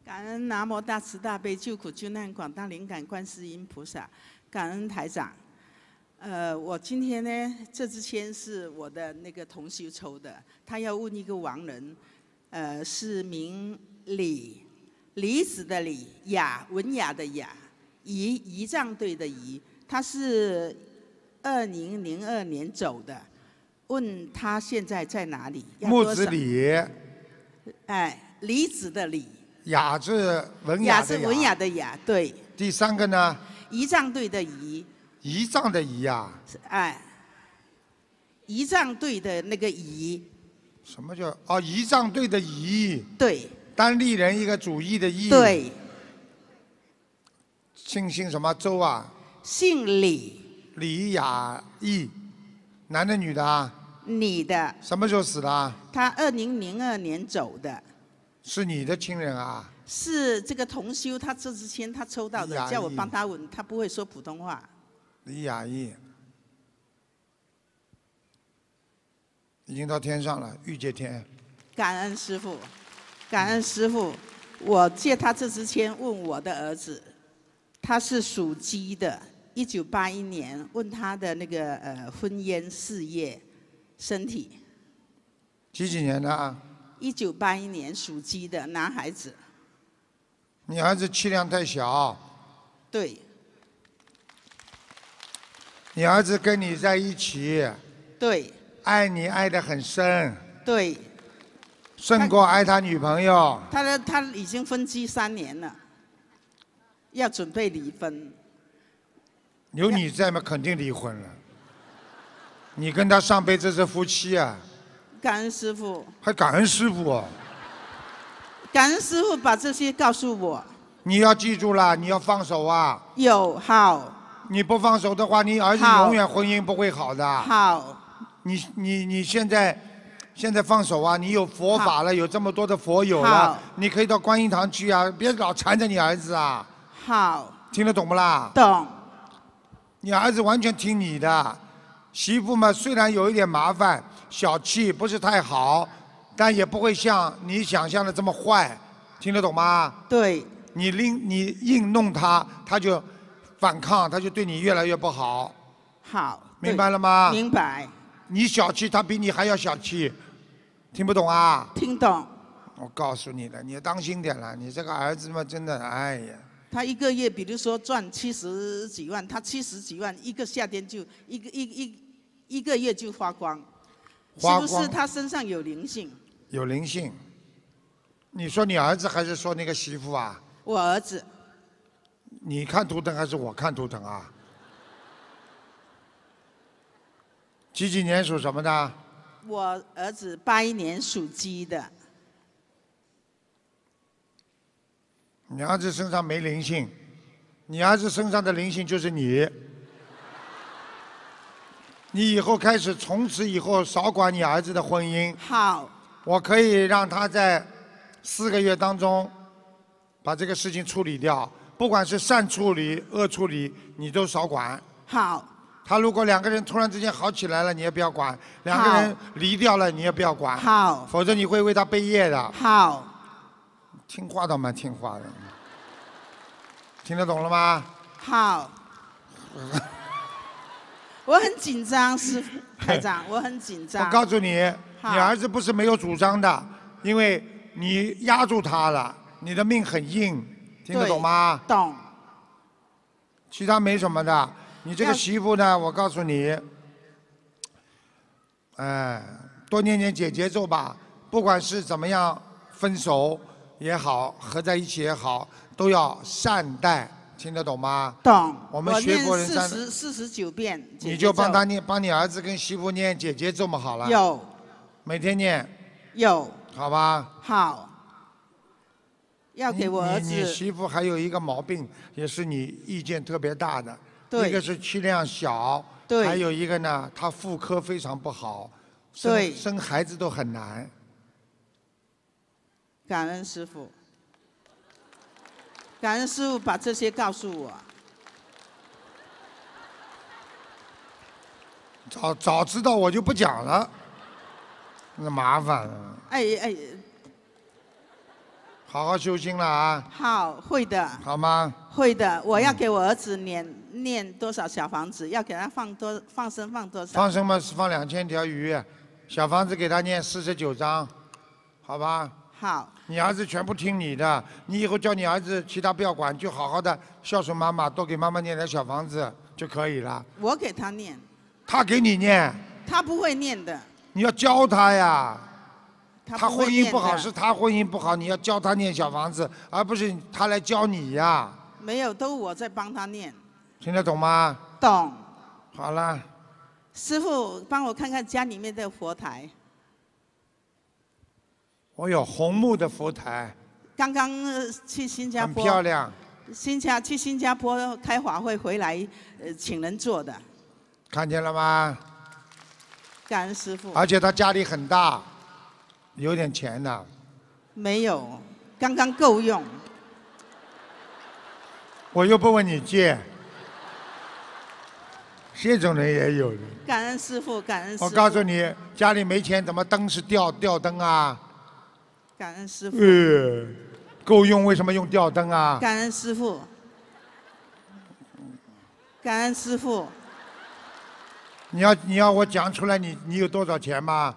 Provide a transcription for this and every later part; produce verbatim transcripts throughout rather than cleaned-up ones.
感恩南无大慈大悲救苦救难广大灵感观世音菩萨，感恩台长。呃，我今天呢，这支签是我的那个同修抽的，他要问一个亡人，呃，是名李，李子的李，雅文雅的雅，仪仪仗队的仪，他是二零零二年走的，问他现在在哪里？ 木子李， 哎，李子的李。 雅是文雅的雅， 雅是文雅的雅，对。 第三个呢？ 仪仗队的仪。 仪仗的仪呀。 哎，仪仗队的那个仪。 什么叫哦？仪仗队的仪。 对。 单立人一个主义的义。 对。 姓姓什么周啊？ 姓李。 李雅义，男的女的啊？ 女的。 什么时候死的？ 他二零零二年走的。 是你的亲人啊？ 是这个同修，他这支签他抽到的，叫我帮他问，他不会说普通话。 李雅义已经到天上了，御界天。 感恩师父，感恩师父，我借他这支签问我的儿子，他是属鸡的，一九八一年，问他的那个呃婚姻、事业、身体。 几几年的啊？ 一九八一年属鸡的男孩子。 你儿子气量太小。 对。 你儿子跟你在一起。 对。 爱你爱得很深。 对。 胜过爱他女朋友。 他的他已经分居三年了，要准备离婚。 有你在嘛，肯定离婚了。你跟他上辈子是夫妻啊。 感恩师父， 还感恩师父哦！ 感恩师父把这些告诉我。 你要记住了，你要放手啊！ 有好。 你不放手的话，你儿子永远婚姻不会好的。 好。 你你你现在现在放手啊！你有佛法了，有这么多的佛友了，你可以到观音堂去啊！别老缠着你儿子啊！ 好。 听得懂不啦？ 懂。 你儿子完全听你的，媳妇嘛虽然有一点麻烦。小气不是太好，但也不会像你想象的这么坏，听得懂吗？ 对。 你令你硬弄他，他就反抗，他就对你越来越不好。 好。 明白了吗？ 明白。 你小气，他比你还要小气，听不懂啊？ 听懂。 我告诉你了，你要当心点了，你这个儿子嘛，真的，哎呀。 他一个月，比如说赚七十几万，他七十几万，一个夏天就一个一一一个月就花光。是不是他身上有灵性？ 有灵性。你说你儿子还是说那个媳妇啊？ 我儿子。 你看图腾还是我看图腾啊？几几年属什么的？ 我儿子八一年属鸡的。 你儿子身上没灵性，你儿子身上的灵性就是你。你以后开始，从此以后少管你儿子的婚姻。 好。 我可以让他在四个月当中把这个事情处理掉，不管是善处理、恶处理，你都少管。 好。 他如果两个人突然之间好起来了，你也不要管；两个人离掉了，你也不要管。 好。 否则你会为他背业的。 好。 听话倒蛮听话的。听得懂了吗？ 好。我很紧张，师父台长，我很紧张。 我告诉你，你儿子不是没有主张的，因为你压住他了，你的命很硬，听得懂吗？ 懂。 其他没什么的，你这个媳妇呢，我告诉你，哎，多念念解结咒吧，不管是怎么样分手也好，合在一起也好，都要善待。听得懂吗？ 懂。 我们学佛人四十四十九遍。 你就帮他念，帮你儿子跟媳妇念姐姐咒嘛好了。 有。 每天念。 有。 好吧。 好。要给我儿子。 你你媳妇还有一个毛病，也是你意见特别大的。 对。 一个是气量小。 对。 还有一个呢，她妇科非常不好。 对。 生孩子都很难。 感恩师父。感恩师父把这些告诉我。 早早知道我就不讲了，那麻烦了。 哎哎， 好好修心了啊。 好，会的。 好吗？ 会的，我要给我儿子念念多少小房子？要给他放多放生放多少？ 放生嘛是放两千条鱼，小房子给他念四十九章，好吧？ 好。 你儿子全部听你的，你以后叫你儿子其他不要管，就好好的孝顺妈妈，多给妈妈念点小房子就可以了。 我给他念。 他给你念。 他不会念的。 你要教他呀。 他, 他婚姻不好是他婚姻不好，你要教他念小房子，而不是他来教你呀。 没有，都我在帮他念。 听得懂吗？ 懂。 好了。 师父，帮我看看家里面的佛台。 我有红木的佛台。 刚刚去新加坡。 很漂亮。 新加去新加坡开法会回来，呃，请人做的。 看见了吗？ 感恩师父。 而且他家里很大。有点钱的。 没有，刚刚够用。 我又不问你借，这种人也有的。 感恩师父，感恩师父。 我告诉你，家里没钱，怎么灯是吊吊灯啊？ 感恩师父。 呃，够用，为什么用吊灯啊？ 感恩师父。感恩师父。 你要你要我讲出来你，你有多少钱吗？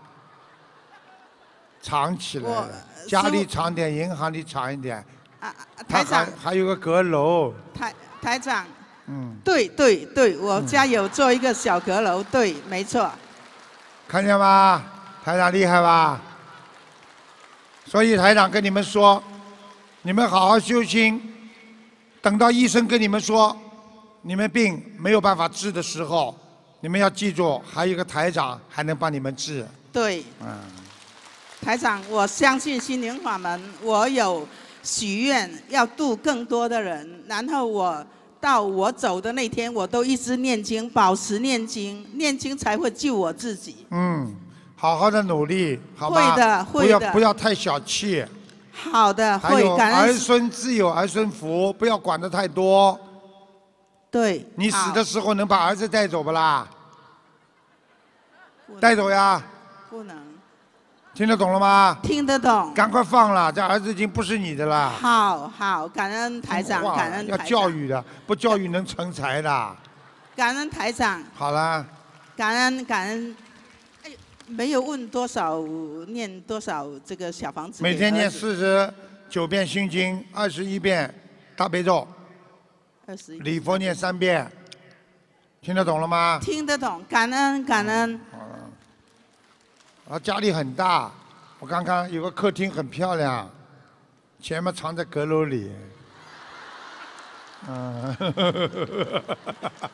藏起来了，家里藏点，银行里藏一点。 啊，台长。 还还有个阁楼。 台台长。 嗯。 对对对，我家有做一个小阁楼，对，没错。 看见吗？台长厉害吧？所以台长跟你们说，你们好好修心，等到医生跟你们说你们病没有办法治的时候，你们要记住，还有一个台长还能帮你们治。 对。嗯。台长，我相信心灵法门，我有许愿要度更多的人，然后我到我走的那天，我都一直念经，保持念经，念经才会救我自己。 嗯，好好的努力，好吧？ 会的，会的。 不要不要太小气。 好的，会。感恩。 还有儿孙自有儿孙福，不要管得太多。 对。 你死的时候能把儿子带走不啦？带走呀。 不能。 听得懂了吗？ 听得懂。 赶快放了，这儿子已经不是你的了。 好好，感恩台长，感恩台长。 要教育的，不教育能成才的。 感恩台长。 好了。 感恩感恩，哎，没有问多少念多少这个小房子。 每天念四十九遍心经，二十一遍大悲咒。 二十一。 礼佛念三遍，听得懂了吗？ 听得懂，感恩感恩。 啊，家里很大，我看看有个客厅很漂亮，钱嘛藏在阁楼里。嗯，